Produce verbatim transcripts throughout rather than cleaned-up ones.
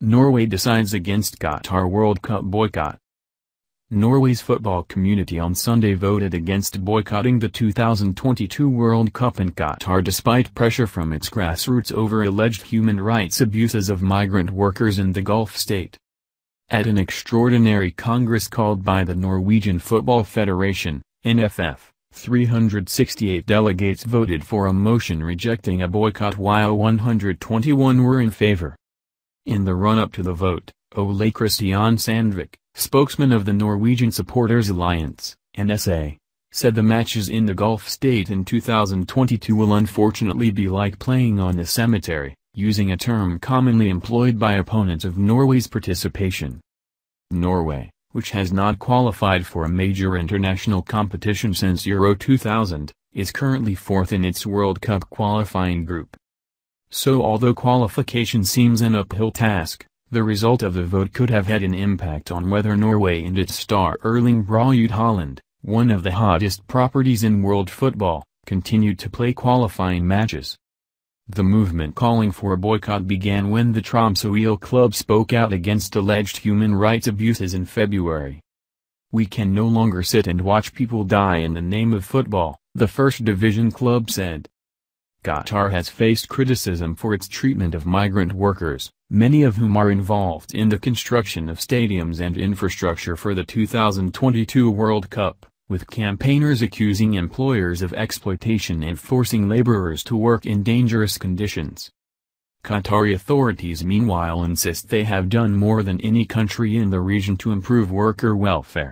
Norway decides against Qatar World Cup boycott. Norway's football community on Sunday voted against boycotting the two thousand twenty-two World Cup in Qatar despite pressure from its grassroots over alleged human rights abuses of migrant workers in the Gulf state. At an extraordinary congress called by the Norwegian Football Federation, N F F, three hundred sixty-eight delegates voted for a motion rejecting a boycott while one hundred twenty-one were in favor. In the run-up to the vote, Ole Kristian Sandvik, spokesman of the Norwegian Supporters Alliance, N S A, said the matches in the Gulf state in two thousand twenty-two will unfortunately be like playing on a cemetery, using a term commonly employed by opponents of Norway's participation. Norway, which has not qualified for a major international competition since Euro two thousand, is currently fourth in its World Cup qualifying group. So although qualification seems an uphill task, the result of the vote could have had an impact on whether Norway and its star Erling Braut Haaland, one of the hottest properties in world football, continued to play qualifying matches. The movement calling for a boycott began when the Tromsø club spoke out against alleged human rights abuses in February. "We can no longer sit and watch people die in the name of football," the First Division club said. Qatar has faced criticism for its treatment of migrant workers, many of whom are involved in the construction of stadiums and infrastructure for the two thousand twenty-two World Cup, with campaigners accusing employers of exploitation and forcing laborers to work in dangerous conditions. Qatari authorities meanwhile insist they have done more than any country in the region to improve worker welfare.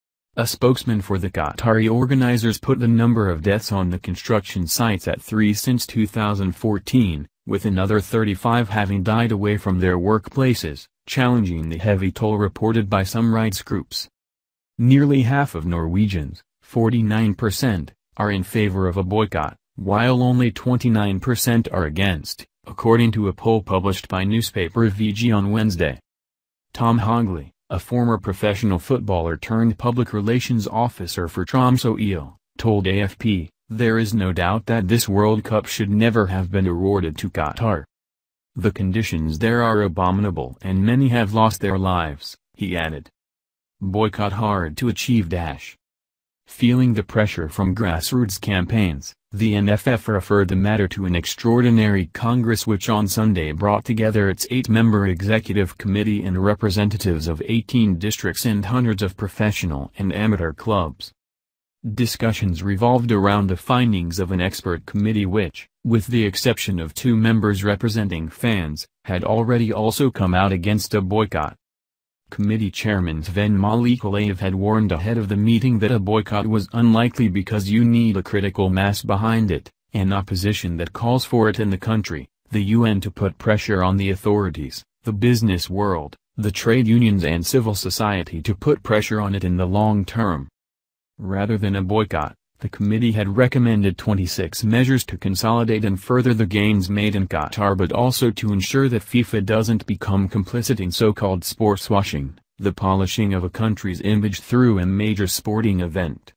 A spokesman for the Qatari organizers put the number of deaths on the construction sites at three since two thousand fourteen, with another thirty-five having died away from their workplaces, challenging the heavy toll reported by some rights groups. Nearly half of Norwegians, forty-nine percent, are in favor of a boycott, while only twenty-nine percent are against, according to a poll published by newspaper V G on Wednesday. Tom Hagley, a former professional footballer turned public relations officer for Tromsø, told A F P, "There is no doubt that this World Cup should never have been awarded to Qatar. The conditions there are abominable and many have lost their lives," he added. Boycott hard to achieve dash. Feeling the pressure from grassroots campaigns, the N F F referred the matter to an extraordinary congress which on Sunday brought together its eight-member executive committee and representatives of eighteen districts and hundreds of professional and amateur clubs. Discussions revolved around the findings of an expert committee which, with the exception of two members representing fans, had already also come out against a boycott. Committee chairman Sven Malekalev had warned ahead of the meeting that a boycott was unlikely because you need a critical mass behind it, an opposition that calls for it in the country, the U N to put pressure on the authorities, the business world, the trade unions and civil society to put pressure on it in the long term. Rather than a boycott, the committee had recommended twenty-six measures to consolidate and further the gains made in Qatar but also to ensure that FIFA doesn't become complicit in so-called sports washing, the polishing of a country's image through a major sporting event.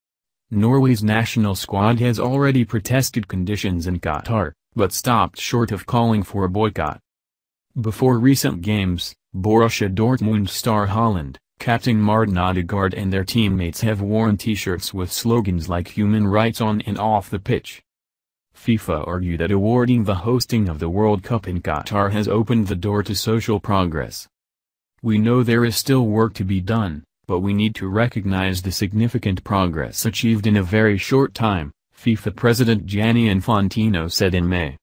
Norway's national squad has already protested conditions in Qatar, but stopped short of calling for a boycott. Before recent games, Borussia Dortmund star Haaland, Captain Martin Odegaard and their teammates have worn t-shirts with slogans like human rights on and off the pitch. FIFA argued that awarding the hosting of the World Cup in Qatar has opened the door to social progress. "We know there is still work to be done, but we need to recognize the significant progress achieved in a very short time," FIFA President Gianni Infantino said in May.